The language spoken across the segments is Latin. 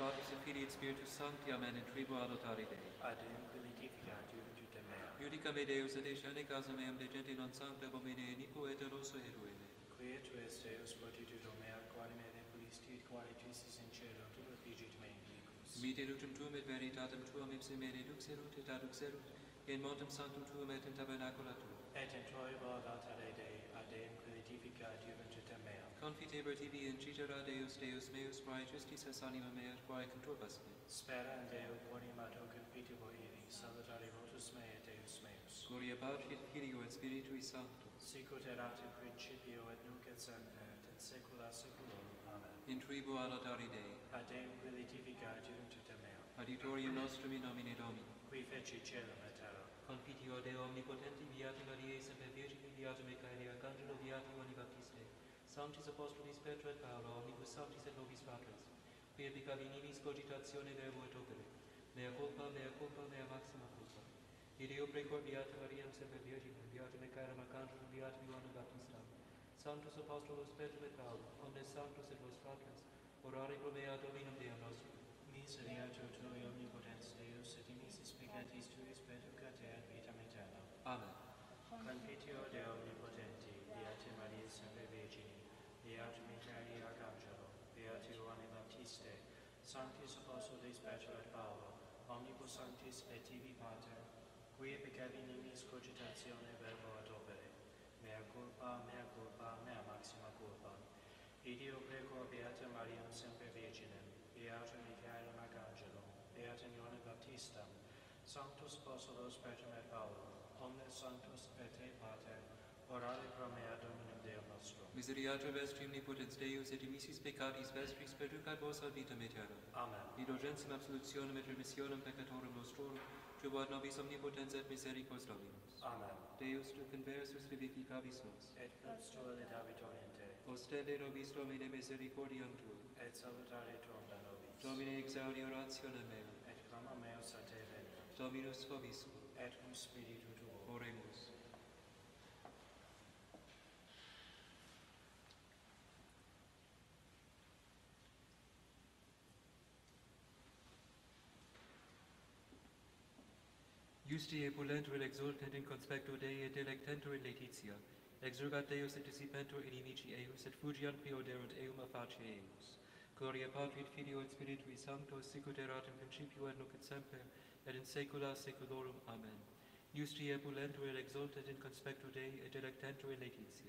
Patris et Filii et Spiritus Sancti, amen, in tribo adotari Dei. Ad Deum quilitificat juventutem mea. Iudica me Deus et ecene casa meam de gente non sancta abomine nico et eroso eruene. Quia tu es Deus fortitudo mea, quale me repulisti et quale tu sis in cielo, tu refugit me in vicus. Mite lutum tuum et veritatem tuam ipse me deduxerut et aduxerut, in montem sanctum tuum et in tabernacula tuum. Et in toibo adotare Dei, ad Deum quilitificat juventutem mea. Confiteber tibi in citera Deus, Deus meus, quae tristis es anima mea, quae conturbas me. Spera in Deo, quorum ad hoc confitebo iri, salutare votus mei et Deus meus. Gloria Patri et Filio et Spiritui Sancto. Sicut erat in principio et nunc et semper, et in saecula saeculorum. Amen. In tribo adotari Dei. Ad Deum quilitificat juventutem mea. Adiutorium nostrum in nomine Domini. Qui feci celum et terra. Confitio Deo omnipotenti, viatum Mariae semper Virgine, viatum Michaeli Arcangelo, viatum Ioanni Baptiste, Sanctis Apostolis Petro et Paolo, omnibus sanctis et nobis patres, qui epicavi nimis cogitatione verbo et opere, mea culpa, mea maxima culpa. Ideo precor viatum Mariam semper Virgine, viatum Michaeli Arcangelo, viatum Ioanni Baptiste, Sanctus Apostolos Petro et Paolo, omnes sanctos et vos patres, orare pro mea Dominum Deum nostrum. Miseriatur Tui omnipotens Deus, et dimissis peccatis Tuis perducat et vitam aeterna. Amen. Confitio Deo omnipotenti, Beate Mariae semper Virgine, Beatum Michaeli Arcangelo, Beatum Ioanni Baptiste, Sanctis Apostolis Petro et Paolo, omnibus sanctis et tibi pater, qui epicavi nimis cogitatione verbo et opere, mea culpa, mea maxima culpa. Ideo precor Beata Mariam semper Virginem, Beatum Michaelum Arcangelo, Beatum Ioannem Baptistam, Sanctus Apostolos Petrum et Paulum, omnes sanctus per te, Pater, orare pro mea Dominum Deum nostrum. Miseriatur vestri omnipotens Deus, et dimissis peccatis vestris perducat vos ad vitam aeternam. Amen. Indulgentiam absolutionem et remissionem peccatorum nostrorum, tribuat nobis omnipotens et misericors Dominus. Amen. Deus, tu conversus vivificavis nos. Et plus tua ledavit oriente, Ostende nobis Domine misericordiam tuum. et salutare tuum da nobis. Domine exaudi orationem meam. Et clama meus a te veni. Dominus vobiscum. Et cum spiritu tuo. Oremus. Justi epulentur et exultent in conspecto Dei et delectentur in laetitia. Exurgat Deus et dissipentur inimici eius, et fugiant prioderunt eum a face eius. Gloria Patri et Filio et Spiritui Sancto, sicut erat in principio et nunc et semper, et in saecula saeculorum. Amen. Justi epulentur et exultent in conspecto Dei et delectentur in laetitia.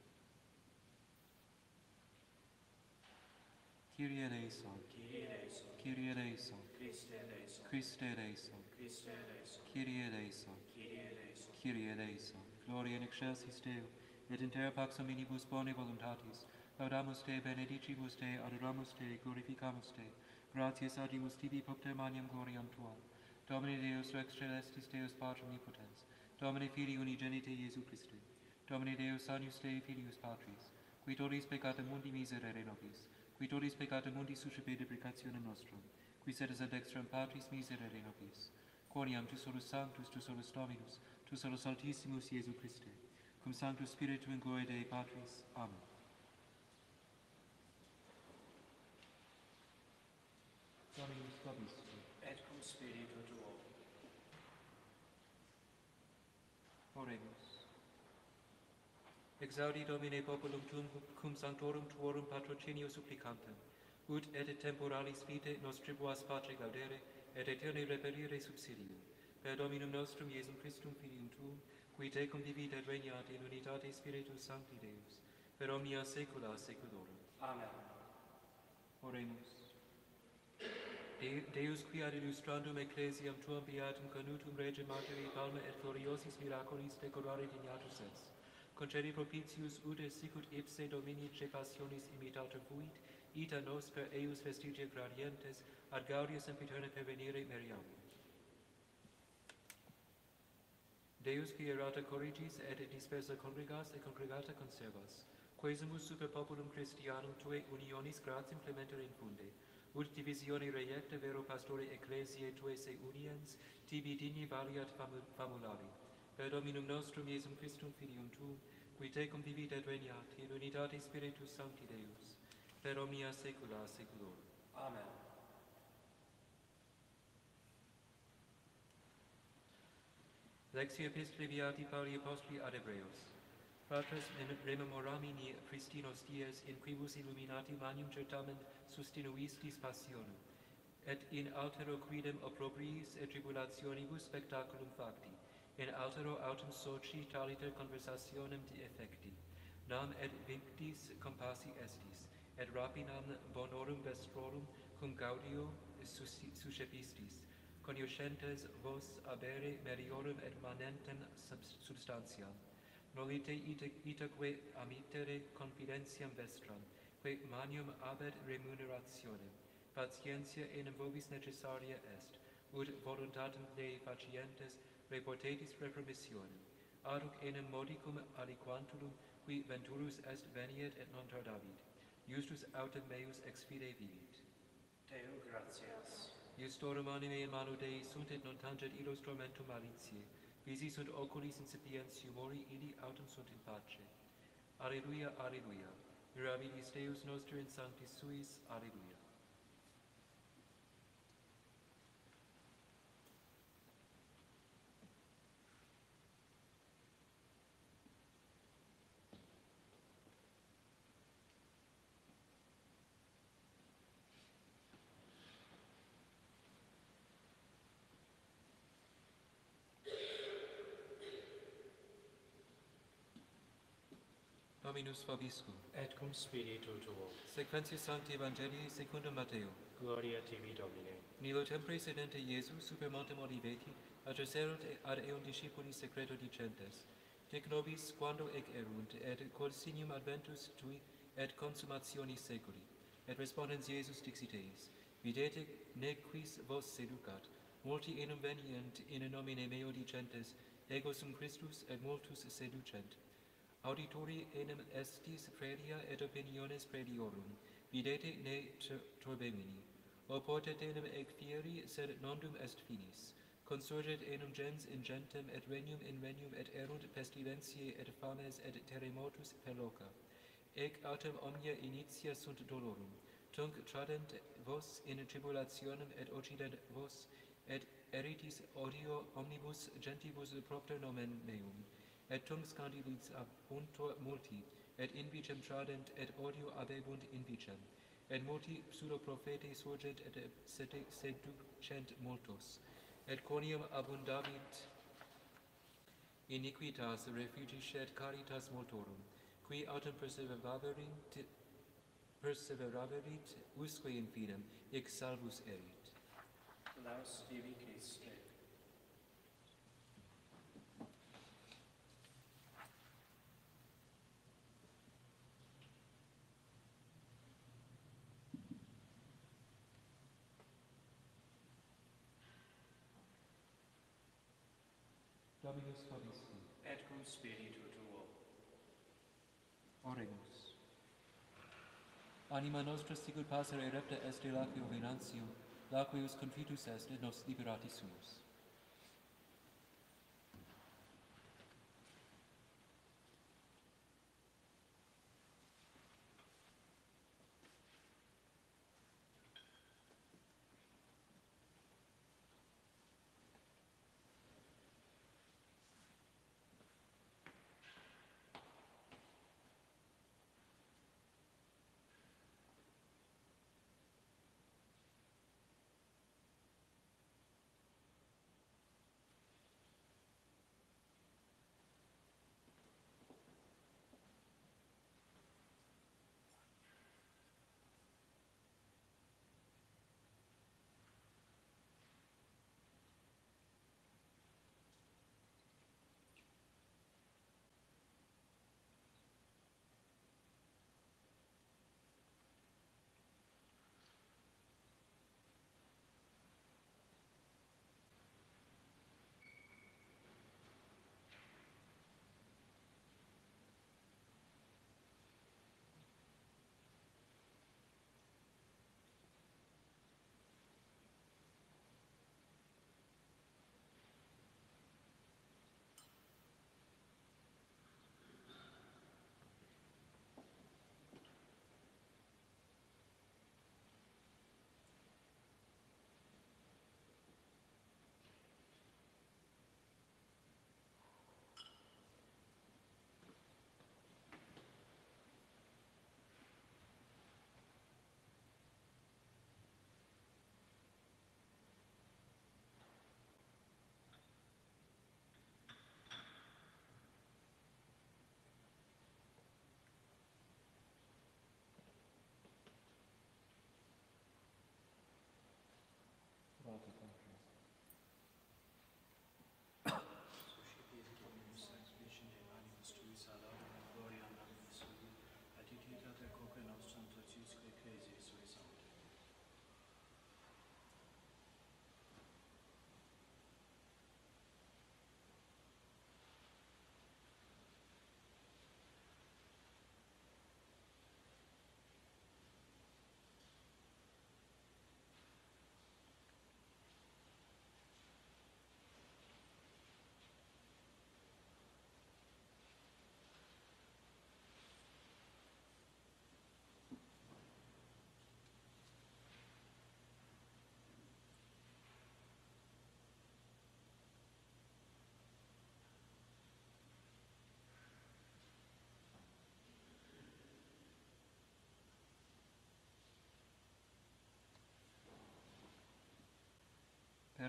Kyrie eleison. Kyrie eleison. Kyrie eleison. Christe eleison. Christe eleison. Christe eleison. Kyrie eleison. Kyrie eleison. Kyrie eleison. Gloria in excelsis Deo, et in terra pax hominibus bone voluntatis. Laudamus Te, benedicimus Te, adoramus Te, glorificamus Te. Gratias adimus tibi propter maniam gloriam Tuam. Domine Deus Rex Celestis Deus Pater Omnipotens. Domine Filii Unigenite Iesu Christe. Domine Deus Agnus Dei Filius Patris. Qui tollis peccata mundi miserere nobis. Qui tollis peccata mundi suscipe deprecationem nostrum. Qui sedes ad dextram Patris miserere nobis. Quoniam tu solus Sanctus, tu solus Dominus, tu solus Altissimus Iesu Christe. Cum Sanctus Spiritu in gloria Dei Patris. Amen. Dominus vobiscum. Et cum spiritu tuo. Oremus. Exaudi Domine populum tuum cum sanctorum tuorum patrocinio supplicantem, ut et temporalis vitae nos tribuas Patre gaudere, et aeterne reperire subsidium. Per Dominum nostrum Iesum Christum Filium tuum, qui tecum vivit et regnat in unitate Spiritus Sancti Deus, per omnia saecula saeculorum. Amen. Oremus. Deus qui ad illustrandum ecclesiam tuam beatum canutum rege martyri palma et gloriosis miraculis decorare dignatus es. Concedi propitius ut et sicut ipse dominice passionis imitator fuit, ita nos per eius vestigia gradientes ad gaudia sempiterna pervenire meriam. Deus qui errata corrigis et dispersa congregas et congregata conservas, quesumus super populum Christianum Tue unionis gratiam clementere infunde, ut divisione reiecta vero pastore ecclesiae Tue se uniens, tibi digni valiat famulari. Per Dominum nostrum Iesum Christum Filium Tuum, qui tecum vivit et regnat in unitate Spiritus Sancti Deus, per omnia saecula saeculorum. Amen. Lexia Epistoli Beati Pauli Apostoli ad Hebreos. Fratres rememoramini Christinos dies in quibus illuminati manium certament sustinuistis passionem, et in altero quidem opprobriis et tribulationibus spectaculum facti, in altero autem soci taliter conversationem de effecti, nam et vinctis compassi estis, et rapinam bonorum vestrorum cum gaudio suscepistis, coniuscentes vos abere meriorum et manentem substantiam, nolite itaque amitere confidentiam vestram, quae manium abet remunerationem, patientia enim vobis necessaria est, ut voluntatem Dei facientes reportetis repromissionem, aduc enim modicum aliquantulum qui venturus est veniet et non tardavit, justus autem meus ex fide vivit. Deo gratias. Iustorum anime in mano Dei sunt et non tanget illos tormentum malitiae, visi sunt oculis incipiens humori, ili autem sunt in pace. Alleluia, alleluia. Mirabilis Deus noster in sanctis suis, alleluia. Dominus vobiscum. Et cum spiritu tuo. Sequentius Sancti Evangelii secundum Matteo. Gloria tibi, Domine. Nilo tempore sedente Iesus super montem Oliveti, adresserunt ad eum discipulis secreto dicentes, Nec nobis quando ec erunt, et quod signium adventus tui, et consummationis seculi. Et respondens Iesus dixit eis, videte nequis vos seducat, multi enum venient in nomine meo dicentes, ego sum Christus, et multus seducent. Auditori enim estis praedia et opiniones praediorum, videte ne turbemini. Oportet enim ec fieri, sed nondum est finis. Consurget enum gens in gentem, et regnum in regnum, et erunt pestilentiae, et fames, et terremotus per loca. Ec autem omnia initia sunt dolorum. Tunc tradent vos in tribulationem, et occident vos, et eritis odio omnibus gentibus propter nomen meum. Et tunc scandilis abuntur multi, et invicem tradent, et odio abebunt invicem. Et multi pseudoprophete surgent, et seducent multos. Et quoniam abundavit iniquitas refugiscet caritas multorum, qui autem perseveraverit usque in fidem, hic salvus erit. Laus tibi Christe. Dominus vobiscum. Et cum spiritu tuo. Oremus. Anima nostra sicut passere erepta est de laqueo venantio, laqueus confitus est, et nos liberati sumus.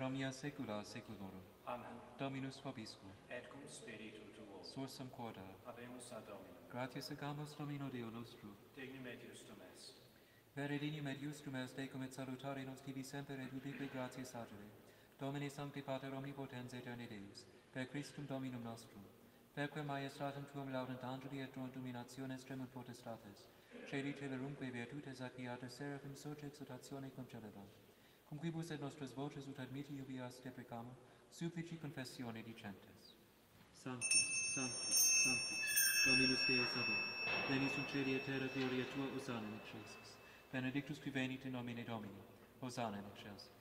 omnia saecula saeculorum. Amen. Dominus vobiscum. Et cum spiritu tuo. Sursum corda. Habemus ad Dominum. Gratias agamus Domino Deo nostro. Dignum et justum est. Vere dignum et justum est decum et salutare nos tibi semper et ubique gratias agere. Domine Sancte Pater omnipotens aeterni Deus, per Christum Dominum nostrum, perque maiestatem tuum laudant angeli et truant dominationes tremunt potestates, celi celerumque virtutes ac beata seraphim soce exultatione concellebant, cum quibus et nostras voces ut admiti ubias deprecamo, supplici confessione dicentes. Sanctus, Sanctus, Sanctus, Dominus Deus Sabaoth, veni sunt celi et terra gloria tua, Hosanna in excelsis. Benedictus qui venit in nomine Domini, Hosanna in excelsis.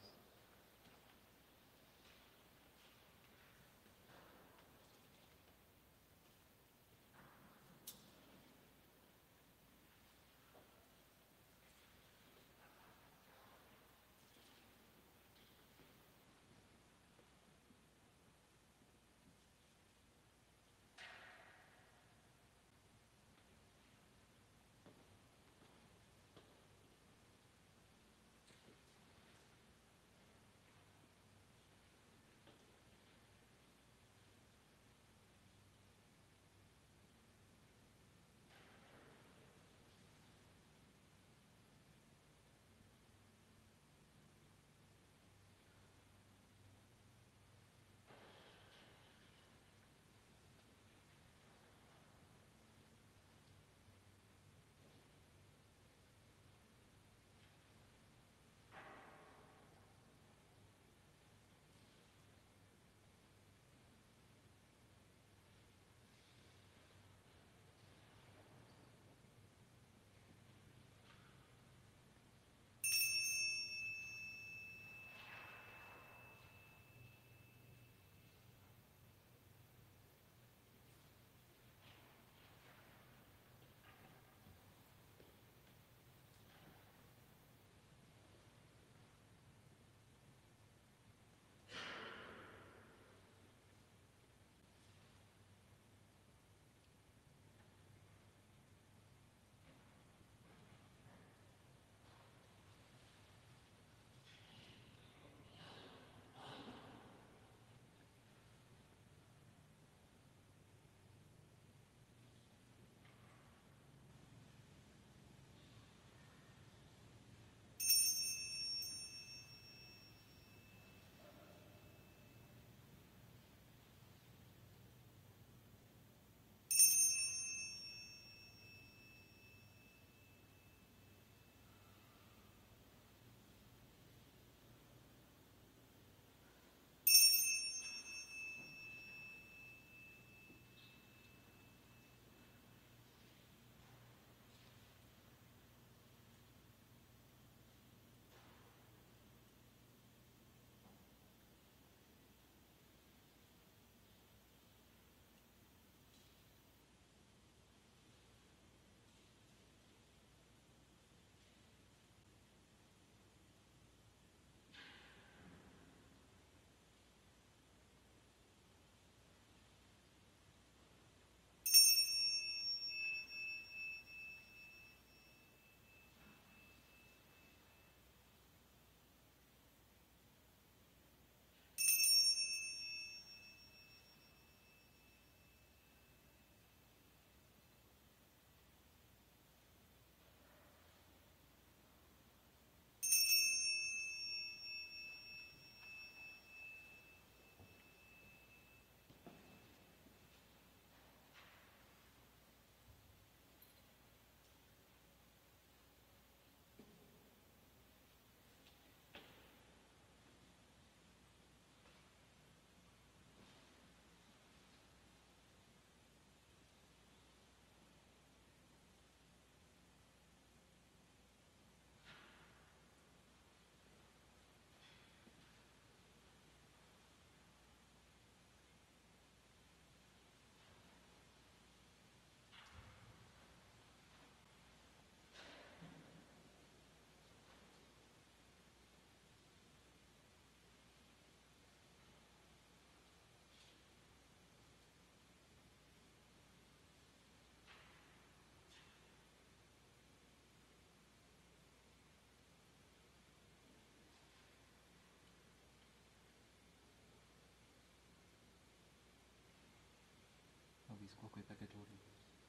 nobisque peccatoribus.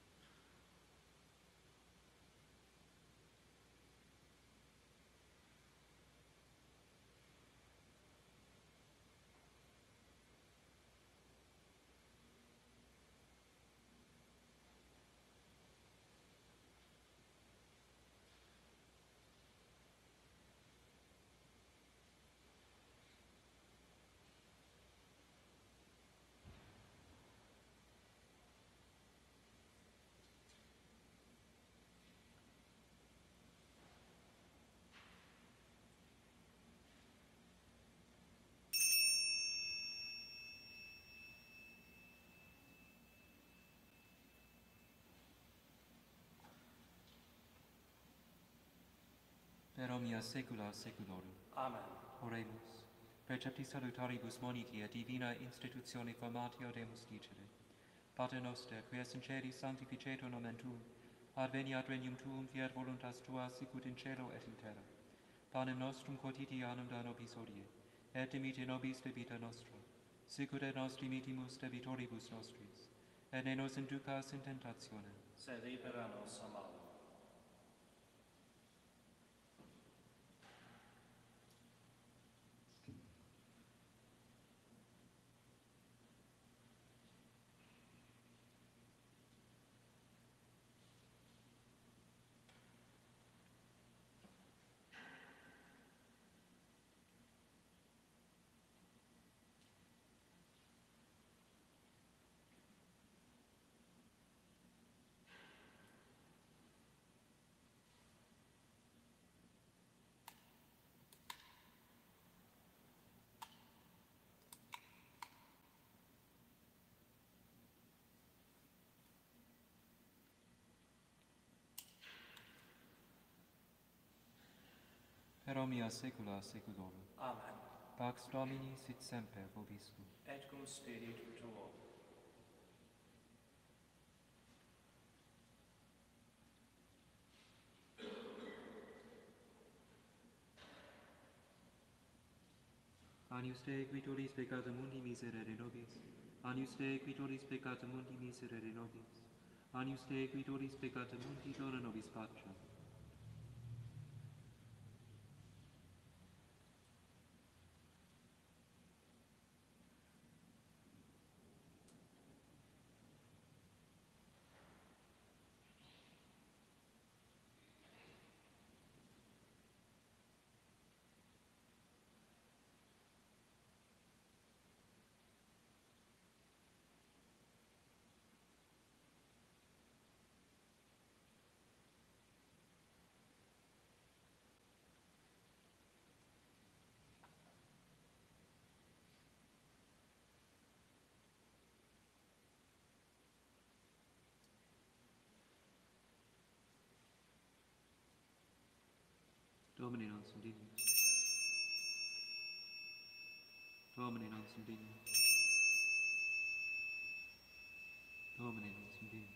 Per omnia saecula saeculorum. Amen. Oremus. Precepti salutaribus moniti et divina institutione formatio demus dicere. Pater noster, qui es in celis sanctificetur nomen tuum, adveniat regnum tuum, fiat voluntas tua sicut in cielo et in terra. Panem nostrum quotidianum da nobis hodie, et dimite nobis debita nostra, sicut et nos dimitimus debitoribus nostris, et ne nos inducas in tentationem, Sed libera nos a malo. per omnia saecula saeculorum. Amen. Pax Domini sit semper vobiscum. Et cum spiritu tuo. Agnus Dei qui tollis peccata mundi miserere nobis. Agnus Dei qui tollis peccata mundi miserere nobis. Agnus Dei qui tollis peccata mundi dona nobis pacem. Domine non sum dignus. Domine non sum dignus. Domine non sum dignus.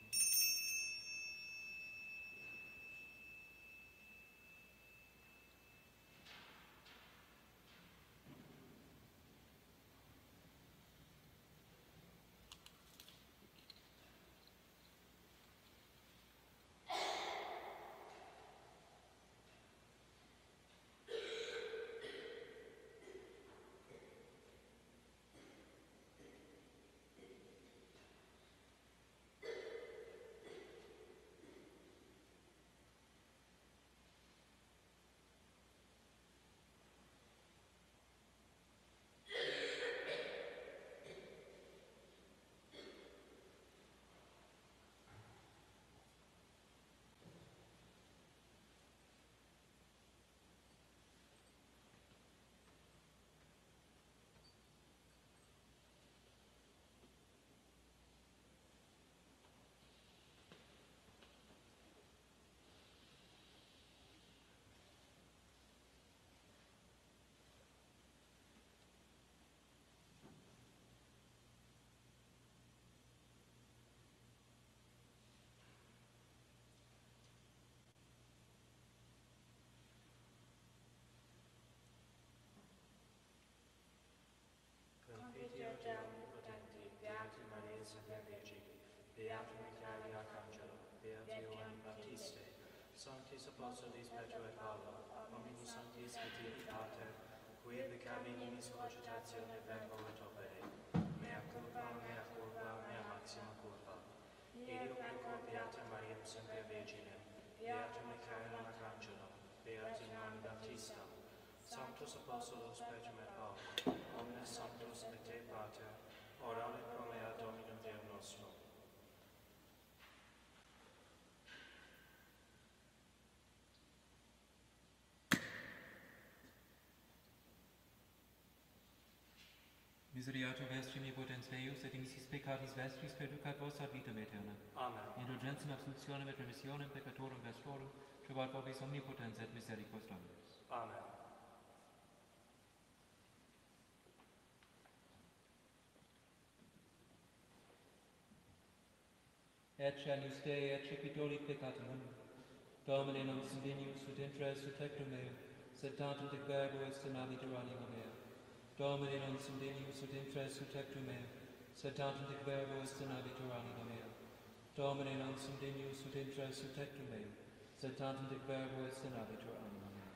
Confitio Dei omnipotenti, Beati Maria Semper Virgine, Beatum Michaeli Arcangelo, Beati Ioanni Baptiste, Sanctis Apostolis Petro et Paolo, Omnibus Sanctis Fidei Pater, qui peccavi nimis cogitatione verbo et opere, mea culpa, mea maxima culpa. Ideo preco Beatam Mariam semper Virginem, Beatum Michaelum Arcangelo, Beati Ioanni Baptista, Sanctus Apostolos Petrum et Paolo, omnes sanctos et te Pater, orale pro mea Dominum Deum nostrum. Miseriatur vestri potens Deus, et dimissis peccatis vestris perducat vos ad vitam aeterna. Amen. Indulgentiam absolutionem et remissionem peccatorum vestrorum, trovat vobis omnipotens et misericors Dominus. Amen. Ecce agnus Dei, ecce qui doli peccatum, Domine non sindinius ut intres ut tectum meo, sed tantum dic verbo est in habiter anima mea. Domine non sindinius ut intres ut tectum meo, sed tantum dic verbo est in habiter anima mea. Domine non sindinius ut intres ut tectum meo, sed tantum dic verbo est in habiter anima mea.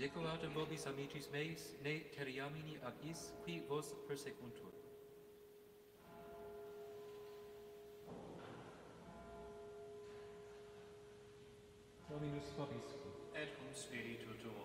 Decoratum vobis amicis meis, ne teriamini ab is, qui vos persequuntur. Dominus vobiscum. Et cum spiritu tuo.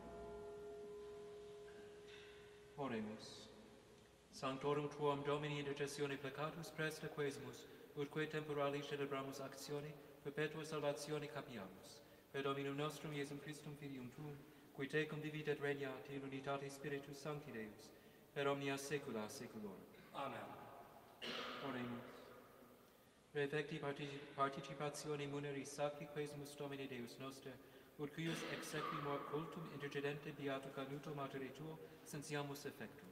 Oremus. Sanctorum tuum Domini intercessione peccatus presta quesimus, utque temporali celebramus actione, perpetua salvatione capiamus. Per Dominum nostrum Iesum Christum Filium tuum, qui tecum vivit et regnat in unitate Spiritus Sancti Deus, per omnia saecula saeculorum. Amen. Oremus. Refecti participatione muneris sacri quesimus Domine Deus noster, ut cuius exequimur cultum intercedente beato canuto martyre tuo, sensiamus effectum.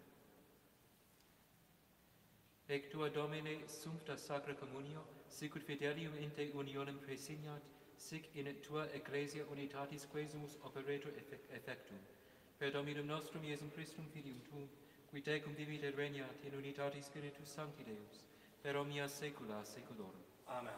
Ec tua Domine sumpta sacra communio, sicut fidelium in te unionem praesignat, sic in tua ecclesia unitatis quesimus operator effectum. Per Dominum nostrum Iesum Christum Filium tuum, qui tecum vivit et regnat in unitatis Spiritus Sancti Deus, per omnia saecula saeculorum. Amen.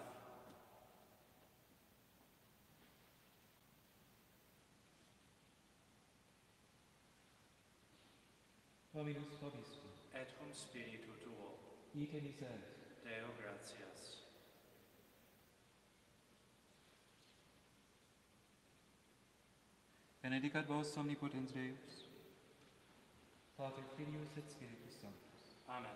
Dominus vobiscum. Et cum spiritu tuo. Ite miseris. Deo gratias. Benedicat vos omnipotens Deus, Pater Filius et Spiritus Sanctus. Amen.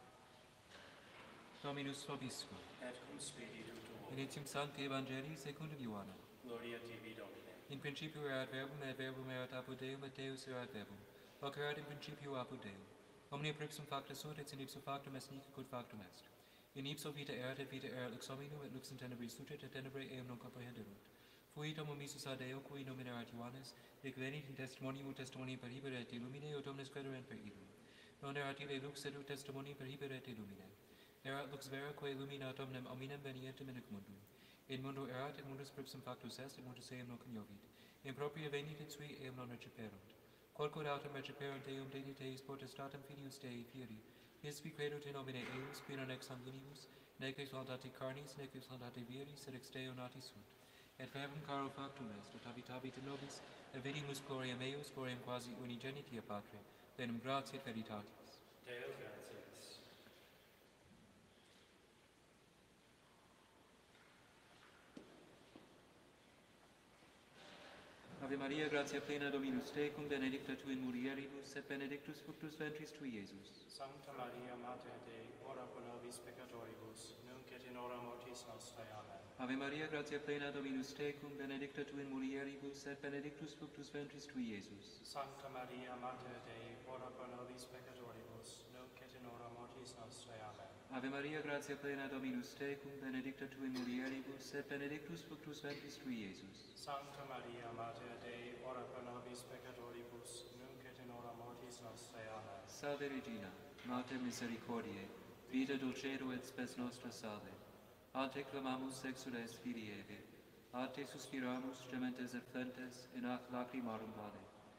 Dominus vobiscum. Et cum spiritu tuo. Initium Sancti Evangelii secundum Ioannem. Gloria tibi, Domine. In principio erat verbum, et verbum erat apud Deum, et Deus erat verbum. Hoc erat in principio apud Deum. Omnia ipsum facta sunt, et sin ipso factum est nihil quod factum est. In ipso vita erat, et vita erat lux hominum, et lux in tenebris sucet, et tenebrae eum non comprehenderunt. Fuit homo missus ad Deo, cui nomen erat Ioannes, ec venit in testimonium testimonium per hiber et illumine, ut omnes crederent per illum. Non erat ille lux, sed ut testimonium per hiber et illumine. Erat lux vera, quae illuminat omnem hominem venientem in hoc mundum. In mundo erat, et mundus ipsum factus est, et mundus eum non coniovit. In propria venit et sui eum non reciperunt. Quodquod autem reciperunt eum dignitas potestatem Filius Dei fieri, his vi credut in nomine eius, qui non ex sanguinibus, nec ex voluntate carnis, nec ex voluntate viris, sed ex Deo nati sunt. Et verbum caro factum est, et habitabit in nobis, et vedimus gloriam eius, gloriam quasi unigenitia Patre, plenum gratia et veritatis. Deo gratias. Ave Maria, gratia plena Dominus tecum, benedicta tu in mulieribus, et benedictus fructus ventris tui, Iesus. Sancta Maria, Mater Dei, ora pro nobis peccatoribus, nunc et in hora mortis nostrae. Amen. Ave Maria, gratia plena Dominus tecum, benedicta tu in mulieribus, et benedictus fructus ventris tui, Iesus. Sancta Maria, Mater Dei, ora pro nobis peccatoribus, nunc et in hora mortis nostrae. Amen. Ave Maria, gratia plena Dominus tecum, benedicta tu in mulieribus, et benedictus fructus ventris tui, Iesus. Sancta Maria, Mater Dei, ora pro nobis peccatoribus, nunc et in hora mortis nostrae. Amen. Salve Regina, Mater misericordiae, vita dulcedo et spes nostra salve. A te clamamus exules Filii Eve, a te suspiramus gementes et flentes in ac lacrimarum vale.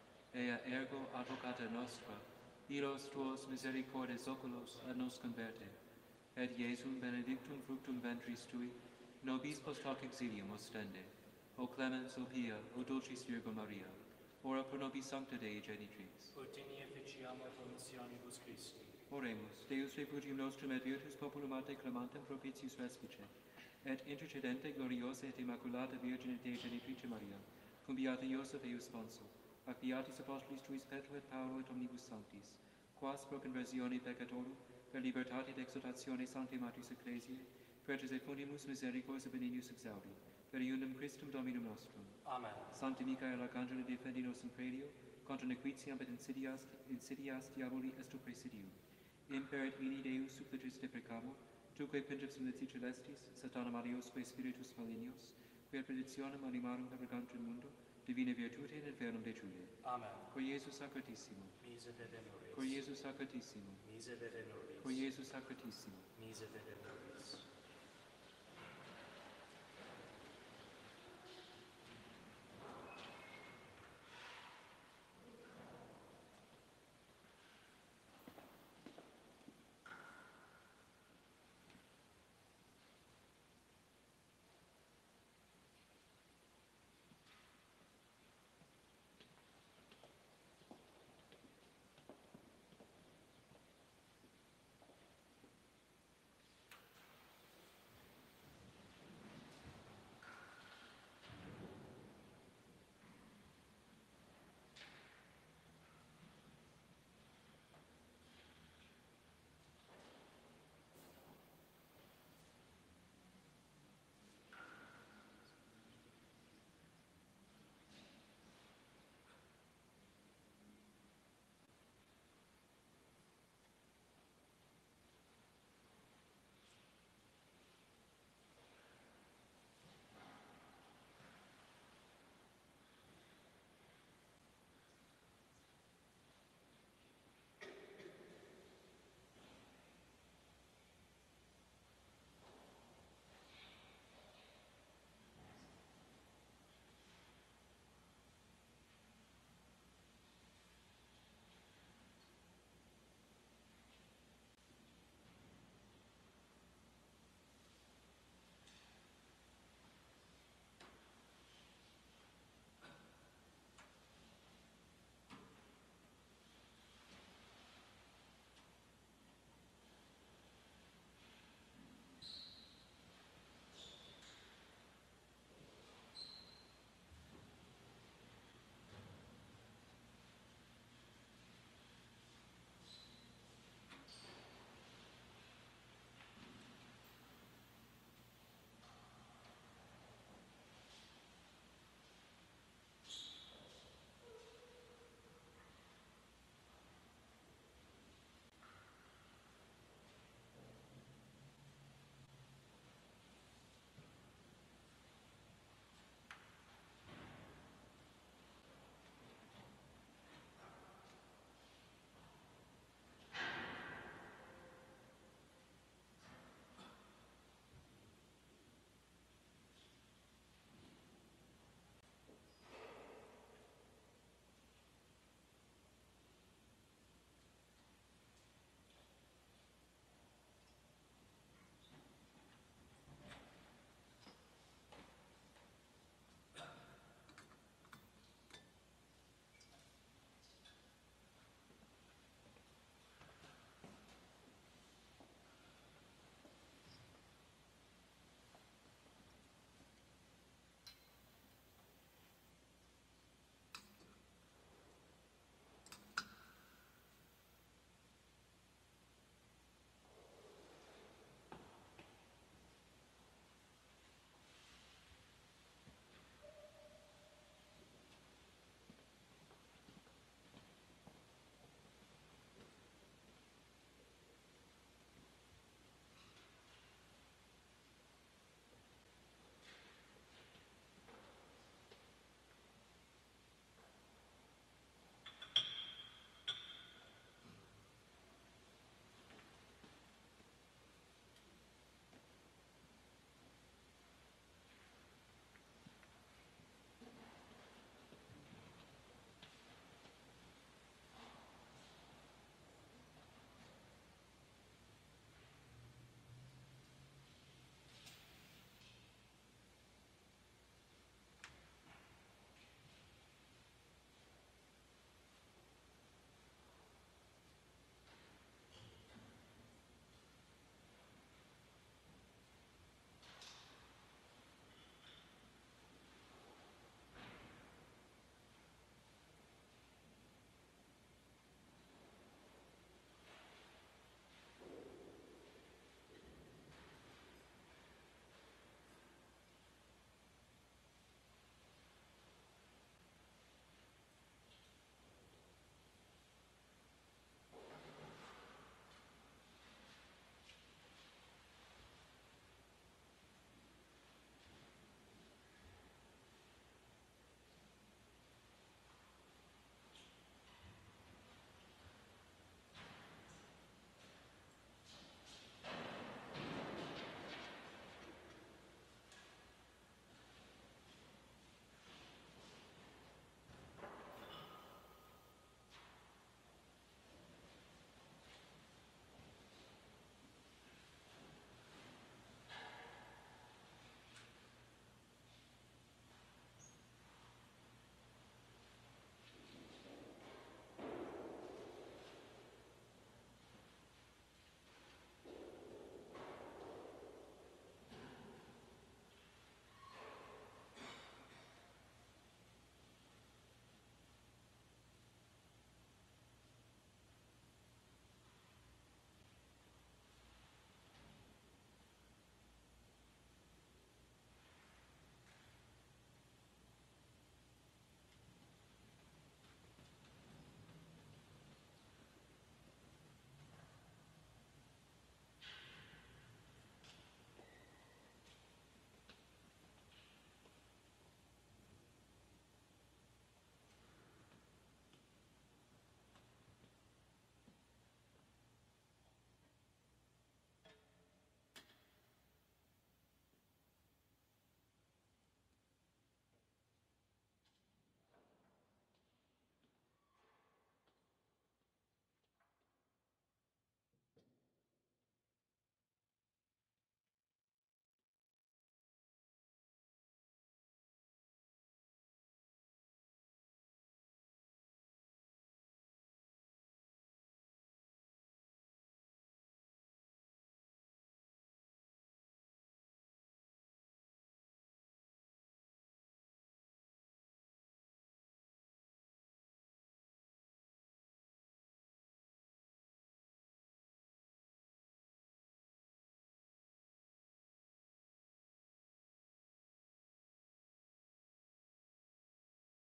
Ea ergo advocata nostra, iros tuos misericordes oculos ad nos converte, et Iesum benedictum fructum ventris tui, nobis post hoc exilium ostende. O clemens, o pia, o dulcis Virgo Maria, ora pro nobis sancta Dei genitrix. Ut digni efficiamur promissionibus Christi. Oremus, Deus refugium nostrum et virtus populum a te clamantem propitius respice, et intercedente gloriosa et immaculata Virgine Dei genitrice Maria, cum beata Iosef eius sponso, ac beatis apostolis tuis Petro et Paolo et omnibus sanctis, quas pro conversione peccatorum, per libertate et exhortatione sancti matris ecclesiae, preces et fundimus misericordia beninius exaudi, per iundum Christum Dominum nostrum. Amen. Sancti Michael Arcangelo defendi nos in predio, contra nequitiam et insidias diaboli estu presidium. Imperit vini Deus supplicis deprecamur, tuque princeps militii celestis, Satanam aliosque spiritus malignos, qui ad predicationem animarum fabricant in mundo, divina virtute in infernum detude. Amen. Cor Iesus sacratissimo, Miserere nobis. cor Iesus sacratissimo, Miserere nobis. cor Iesus sacratissimo. Miserere nobis.